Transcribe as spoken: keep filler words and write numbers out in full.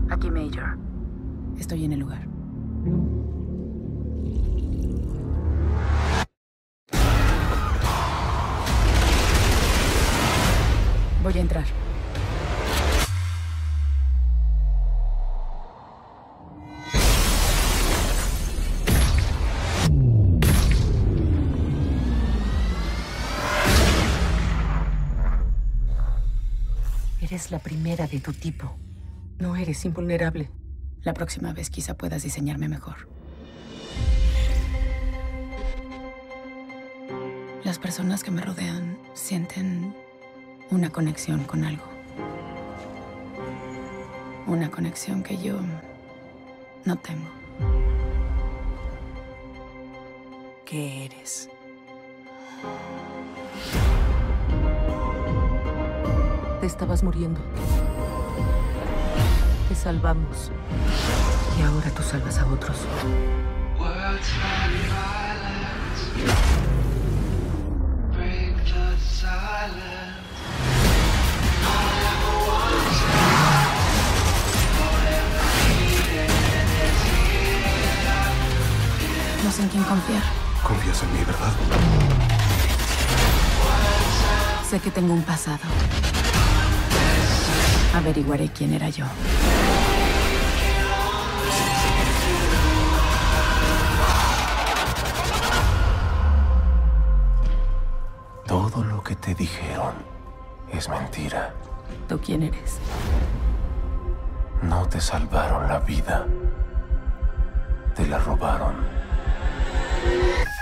Aquí Major. Estoy en el lugar. Voy a entrar. Eres la primera de tu tipo. No eres invulnerable. La próxima vez quizá puedas diseñarme mejor. Las personas que me rodean sienten una conexión con algo. Una conexión que yo no tengo. ¿Qué eres? Te estabas muriendo. Te salvamos. Y ahora tú salvas a otros. No sé en quién confiar. Confías en mí, ¿verdad? Sé que tengo un pasado. Averiguaré quién era yo. Todo lo que te dijeron es mentira. ¿Tú quién eres? No te salvaron la vida. Te la robaron.